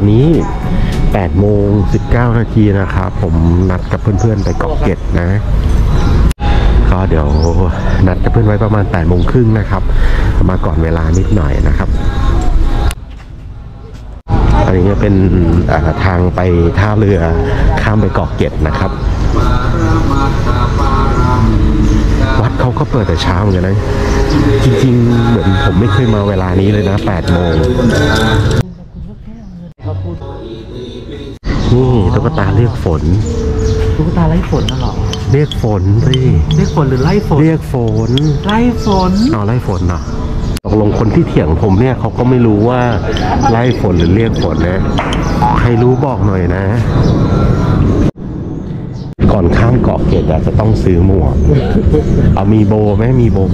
นี้8:19 นาทีนะครับผมนัดกับเพื่อนๆไปเกาะเกร็ดนะก็เดี๋ยวนัดกับเพื่อนไว้ประมาณ8:30นะครับมาก่อนเวลานิดหน่อยนะครับอันนี้จะเป็นทางไปท่าเรือข้ามไปเกาะเกร็ดนะครับวัดเขาก็เปิดแต่เช้าเหมือนกันนะจริงๆเหมือนผมไม่เคยมาเวลานี้เลยนะ8 โมงนี่ตุ๊กตาเรียกฝนตุ๊กตาไล่ฝนน่ะหรอเรียกฝนสิเรียกฝนหรือไล่ฝนเรียกฝนไล่ฝนไล่ฝนเนาะตกลงคนที่เถียงผมเนี่ยเขาก็ไม่รู้ว่าไล่ฝนหรือเรียกฝนนะใครรู้บอกหน่อยนะก่อนข้ามเกาะเกร็ดจะต้องซื้อหมวกเอามีโบไหมมีโบ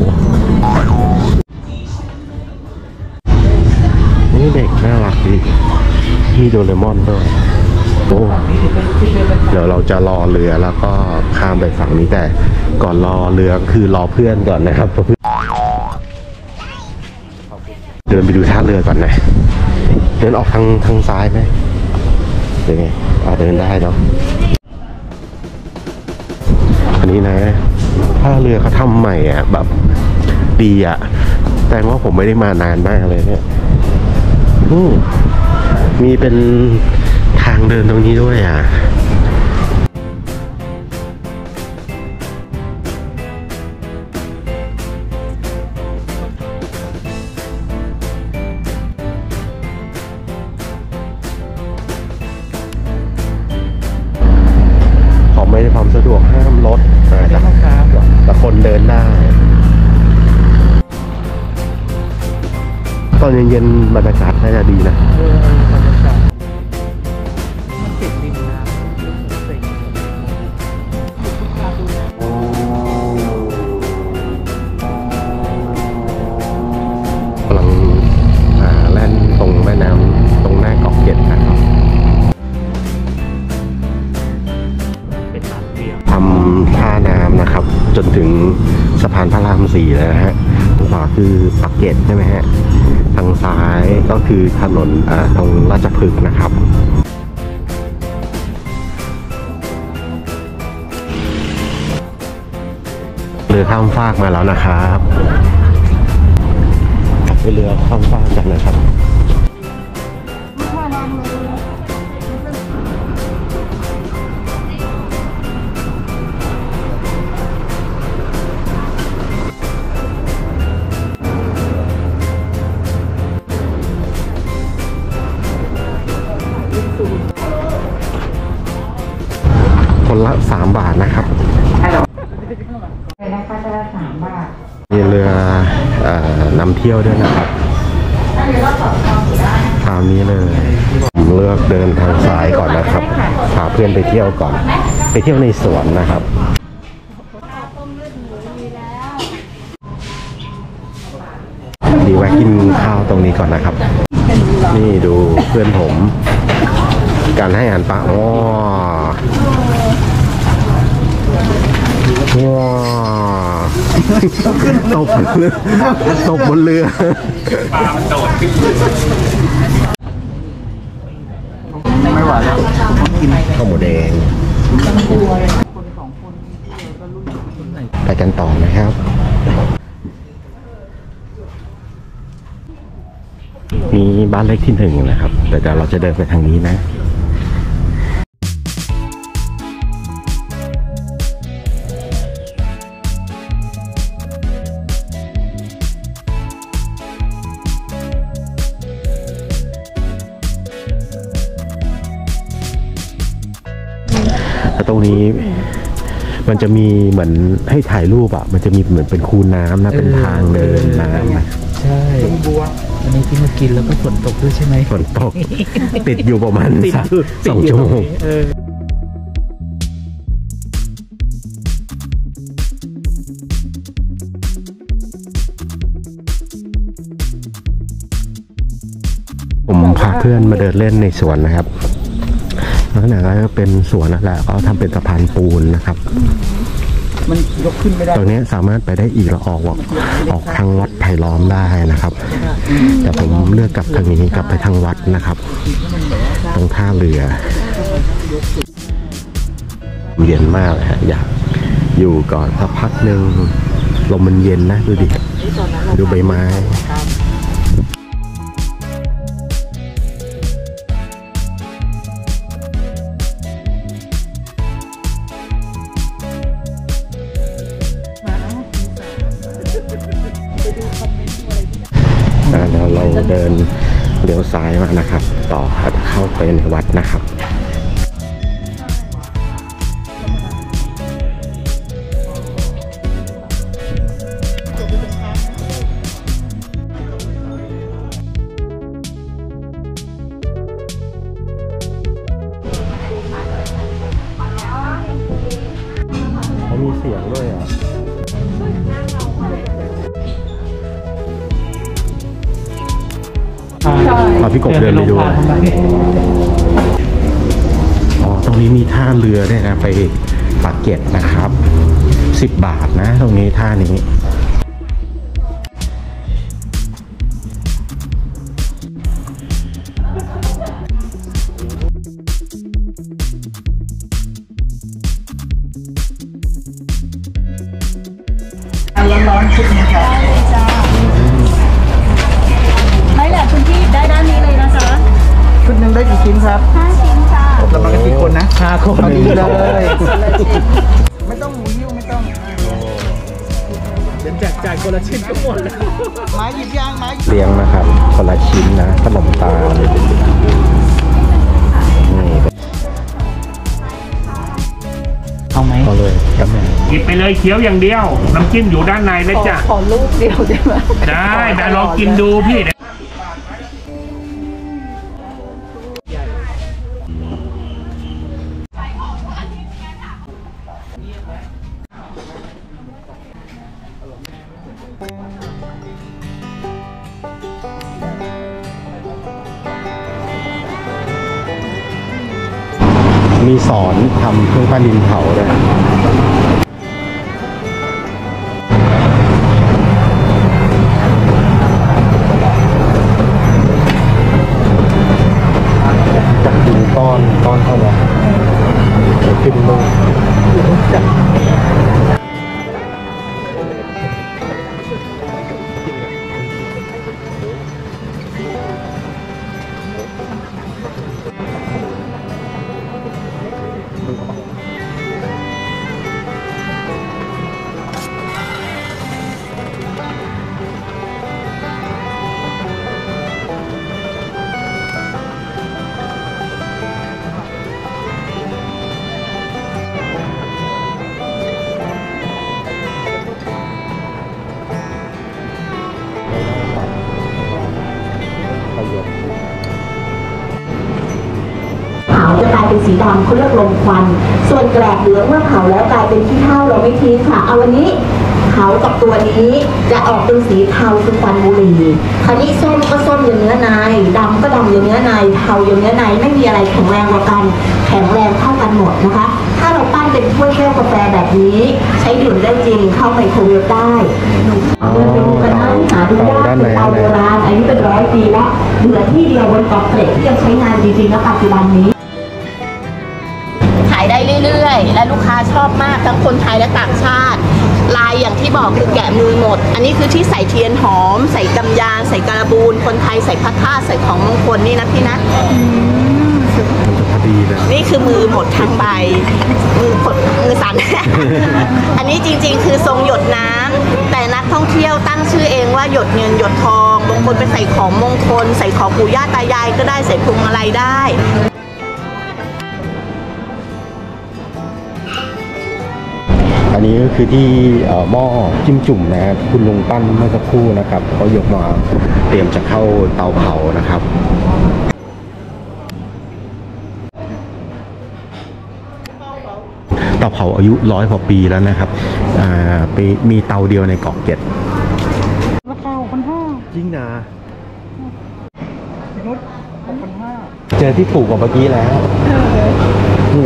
นี่เด็กน่ารักดีมีโดเรมอนด้วยโอ้เดี๋ยวเราจะรอเรือแล้วก็ข้ามไปฝั่งนี้แต่ก่อนรอเรือคือรอเพื่อนก่อนนะครับเดินไปดูท่าเรือก่อนนะเดินออกทางซ้ายไหมเดี๋ยวไงเดินได้เนาะอันนี้นะท่าเรือเขาทำใหม่อ่ะแบบดีอ่ะแต่ว่าผมไม่ได้มานานมากเลยเนี่ยมีเป็นทางเดินตรงนี้ด้วยอ่ะไม่ได้ความสะดวกห้ามรถแต่คนเดินได้ตอนเย็นๆบรรยากาศน่าจะดีนะกำลังแล่นตรงแม่น้ำตรงหน้าเกาะเกร็ดนะครับทำท่าน้ำนะครับจนถึงสะพานพระราม4แล้วนะฮะทางขวาคือปากเกร็ดใช่ไหมฮะทางซ้ายก็คือถนนตรงราชพฤกษ์นะครับเรือข้ามฟากมาแล้วนะครับไปเรือข้ามฟากกันนะครับคนละ3 บาทนะครับมีเรือนำเที่ยวด้วยนะครับตามนี้เลยผมเลือกเดินทางซ้ายก่อนนะครับพาเพื่อนไปเที่ยวก่อนไปเที่ยวในสวนนะครับดีแวะกินข้าวตรงนี้ก่อนนะครับนี่ดูเพื่อนผมการให้อาหารปลาว้าวตกบนเรือปลามันโดดไม่ไหวแล้วต้องกินข้าวหมูแดงไปกันต่อนะครับมีบ้านเล็กที่1นะครับแต่เดี๋ยวเราจะเดินไปทางนี้นะตรงนี้มันจะมีเหมือนให้ถ่ายรูปอ่ะมันจะมีเหมือนเป็นคูน้ำนะเป็นทางเดินน้ำนะใช่อันนี้ที่มากินแล้วก็ฝนตกด้วยใช่ไหมฝนตกติดอยู่ประมาณ2 ชั่วโมงผมพาเพื่อนมาเดินเล่นในสวนนะครับลักษณะก็เป็นสวนนั่นแหละก็ทำเป็นสะพานปูนนะครับมันยกขึ้นไม่ได้ตรงนี้สามารถไปได้อีกแล้วออกทางวัดไผ่ล้อมได้นะครับแต่ผมเลือกกลับทางนี้กลับไปทางวัดนะครับงท่าเรือเย็นมากเลยฮะอยากอยู่ก่อนสักพักหนึ่งลมมันเย็นนะดูดิดูใบไม้แล้วเราเดินเลี้ยวซ้ายมานะครับ ต่อเข้าไปในวัดนะครับเขามีเสียงด้วยอ่ะพี่กบเดินไปดูอ๋อตรงนี้มีท่าเรือด้วยนะไปปากเกร็ดนะครับ10 บาทนะตรงนี้ท่านี้ร้อนๆชุดนี้ค่ะไม่แหละคุณพี่ได้ด้านนี้เลยนะจ๊ะชุดหนึ่งได้กี่ชิ้นครับ5 ชิ้นค่ะเรามากันกี่คนนะ5 คนดีเลยไม่ต้องหมูยิ้วไม่ต้องเดี๋ยวแจกคนละชิ้นก็หมดแล้วไม้หยิบย่างไม้เลี้ยงนะครับคนละชิ้นนะขนมตาลนี่เอาไหมเอาเลยครับแม่หยิบไปเลยเคี้ยวอย่างเดียวน้ำจิ้มอยู่ด้านในนะจ๊ะขอลูกเดียวได้ไหมได้แต่ลองกินดูพี่มีสอนทำเครื่องปั้นดินเผาด้วยจากดินก้อนเท่าไหร่ขึ้นลงจะกลายเป็นสีดำเขาเรียกลมควันส่วนแกลบเหลืองเมื่อเผาแล้วกลายเป็นขี้เถ้าเราไม่ทิ้งค่ะเอาวันนี้เผากับตัวนี้จะออกเป็นสีเทาคือควันบุหรี่คราวนี้ส้มก็ส้มอย่างเนื้อในดำก็ดำอย่างเนื้อในเทาอย่างเนื้อในไม่มีอะไรแข็งแรงกว่ากันแข็งแรงเท่ากันหมดนะคะถ้าเราปั้นเป็นถ้วยแก้วกาแฟแบบนี้ใช้ดื่มได้จริงเข้าไปโครเวฟได้เดินไปดูกันนะหาดูยากเป็นเตาโบราณอันนี้เป็น100 ปีแล้วเหลือที่เดียวบนเกาะเกร็ดที่ยังใช้งานจริงๆณปัจจุบันนี้ขายได้เรื่อยๆและลูกค้าชอบมากทั้งคนไทยและต่างชาติลายอย่างที่บอกคือแกะมือหมดอันนี้คือที่ใส่เทียนหอมใส่กำยานใส่การบูนคนไทยใส่พระธาตุใส่ของมงคลนี่นะพี่นะนี่คือมือหมดทั้งใบมือสั่น อันนี้จริงๆคือทรงหยดน้ำแต่นักท่องเที่ยวตั้งชื่อเองว่าหยดเงินหยดทองบางคนไปใส่ของมงคลใส่ของปู่ย่าตายายก็ได้ใส่พวงมาลัยได้อันนี้ก็คือที่หม้อจิ้มจุ่มนะครับคุณลุงปั้นเมื่อสักครู่นะครับเขายกมาเตรียมจะเข้าเตาเผานะครับเตาเผาอายุ100 กว่าปีแล้วนะครับมีเตาเดียวในเกาะเกร็ดราคา6,500 จริงนะนุช6,500เจอที่ถูกกว่าเมื่อกี้แล้วนี่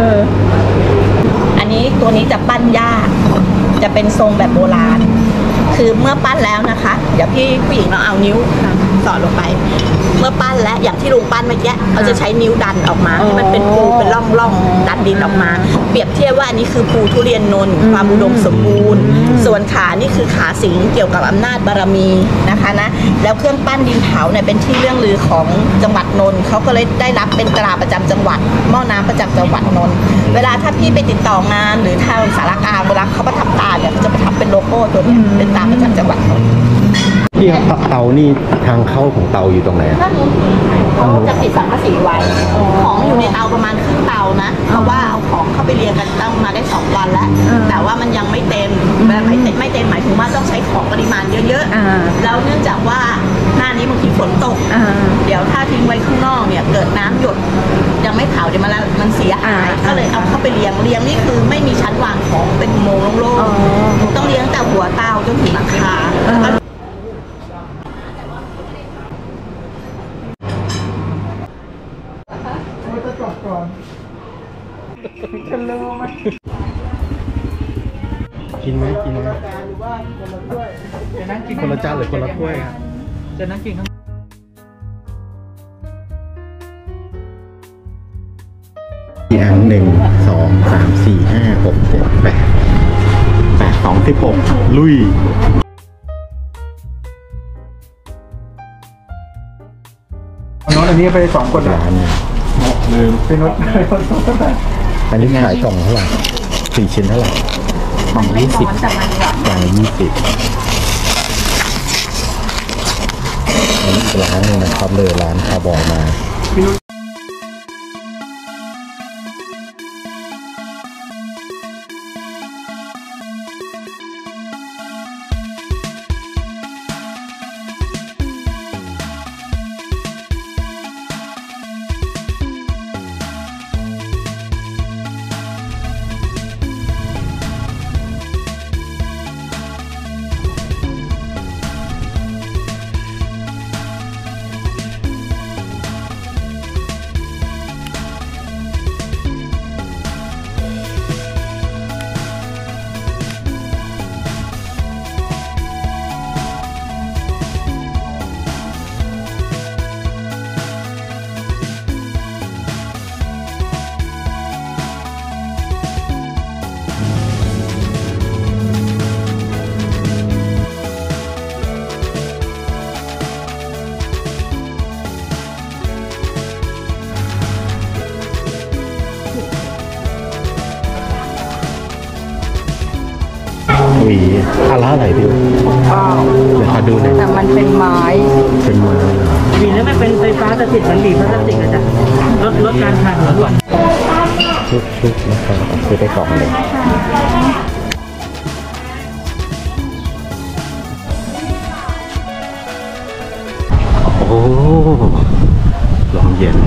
5,200 อันนี้ตัวนี้จะปั้นยากจะเป็นทรงแบบโบราณคือเมื่อปั้นแล้วนะคะเดี๋ยวพี่ผู้หญิงเราเอานิ้วสอดลงไป เมื่อปั้นแล้วอย่างที่ลุงปั้นเมื่อกี้เราจะใช้นิ้วดันออกมาให้มันเป็นภูเป็นร่องดันดินออกมา เปรียบเทียบว่าอันนี้คือภูทุเรียนนนท์ความอุดมสมบูรณ์ส่วนขานี่คือขาสิงเกี่ยวกับอำนาจบารมีนะคะนะแล้วเครื่องปั้นดินเผาเนี่ยเป็นที่เรื่องลือของจังหวัดนนท์เขาก็เลยได้รับเป็นตราประจำจังหวัดหม้อน้ำประจำจังหวัดนนท์เวลาถ้าพี่ไปติดต่องานหรือทางสารกลางเวลาเขาประทับตาเนี่ยเขาจะประทับเป็นโลโก้ตัวนี้เป็นตราประจำจังหวัดนนท์ที่เตานี่ทางเข้าของเตาอยู่ตรงไหนถ้านู้นเขาจะปิดสังกะสีไว้ของอยู่ในเตาประมาณครึ่งเตานะเพราะว่าเอาของเข้าไปเรียงกันตั้งมาได้2 วันแล้วแต่ว่ามันยังไม่เต็มไม่เต็มหมายถึงว่าต้องใช้ของปริมาณเยอะๆแล้วเนื่องจากว่าหน้านี้บางทีฝนตกเดี๋ยวถ้าทิ้งไว้ข้างนอกเนี่ยเกิดน้ำหยดยังไม่เผาเดี๋ยวมันเสียหายก็เลยเอาเข้าไปเรียงนี่คือไม่มีชั้นวางของเป็นอุโมงค์โล่งๆต้องเลี้ยงแต่หัวเตาจนถึงหลังคากินไหมคนละจานหรือคนละถ้วยครับจะนั่งกินข้างกี่อัน1 2 3 4 5 6 7 8 2 16ลุยน้องอันนี้ไป2 คนร้านเนี่ยเป็นรถอันนี้ขายกล่องเท่าไหร่4 ชิ้นเท่าไหร่กล่อง20กล่อง20อันนี้อีกร้านนึงนะครับเลยร้านคาร์บอยมาหวีอะไรพี่เดี๋ยวขอดูหน่อยแต่มันเป็นไม้เป็นไม้วีแล้วมันเป็นไฟฟ้าสถิตมันหลีพลาสติกนะจ๊ะลดการขาดเหลือก่อนชุบนะครับซื้อไปกล่องเลยโอ้ลมเย็น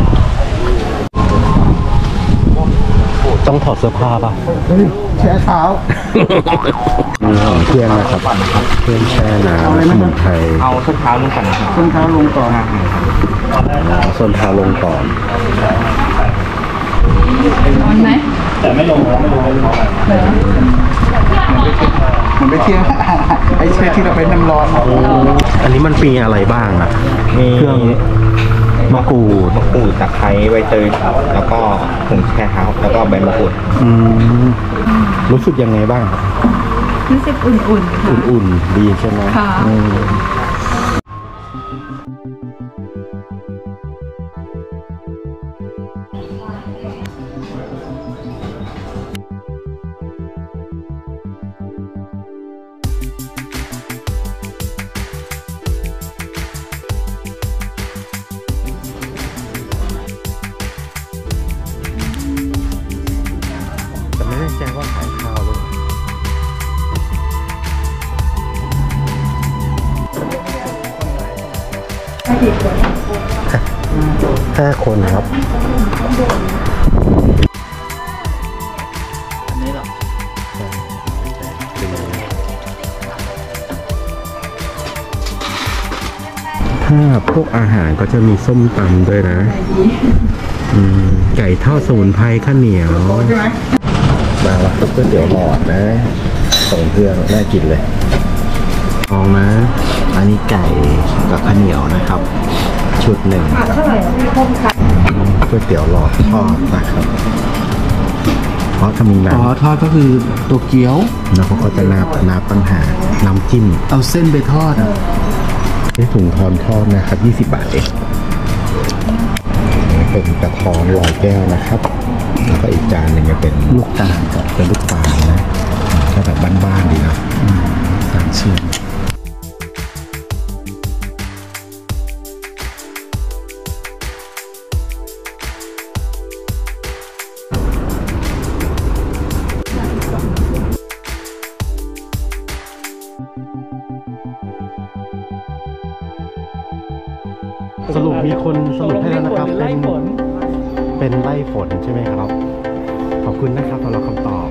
ต้องถอดเสื้อผ้าป่ะแช่เท้ามีของเพื่อนนะครับเพื่อนแช่น้ำสมุนไพรเอาส้นเท้าลงก่อนนะครับส้นเท้าลงก่อนส้นเท้าลงก่อนร้อนไหมมันไปเที่ยวไอ้เชือกที่เราไปน้ำร้อนอันนี้มันมีอะไรบ้างอ่ะมีเครื่องมะกรูดมะกรูดตะไคร้ใบเตยแล้วก็ผงแช่เท้าแล้วก็ใบมะกรูดรู้สึกยังไงบ้างครับรู้สึกอุ่นๆค่ะอุ่นๆดีใช่ไหมค่ะอืม แต่ไม่แน่ใจว่าขายข้าวหรือเปล่า5 คนครับอันนี้หรอถ้าพวกอาหารก็จะมีส้มตำด้วยนะ ไก่ทอดสมุนไพรข้าวเหนียว มาละก๋วยเตี๋ยวหลอดนะส่งเครื่องน่ากินเลยลองนะ อันนี้ไก่กับข้าวเหนียวนะครับ ชุดหนึ่งก๋วยเตี๋ยวหลอดทอดนะครับเพราะถ้ามีน้ำทอดก็คือตัวเกี๊ยวแล้วเขาก็จะนับตั้งหากน้ำจิ้มเอาเส้นไปทอดอ่ะได้ถุงทอนทอดนะครับ20 บาทเองเป็นกระท้อนลอยแก้วนะครับ แล้วก็อีกจานหนึ่งจะเป็นลูกตาลกับเป็นลูกตาลนะก็แบบบ้านๆดีนะตาลเชื่อมสรุปมีคนสรุปให้แล้วนะครับไล่ฝนเป็นไล่ฝนใช่ไหมครับ ขอบคุณนะครับสำหรับคำตอบ